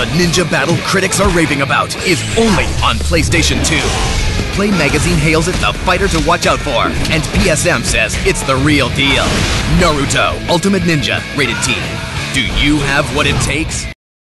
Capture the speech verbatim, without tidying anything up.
The ninja battle critics are raving about is only on PlayStation two. Play Magazine hails it the fighter to watch out for, and P S M says it's the real deal. Naruto Ultimate Ninja, rated T. Do you have what it takes?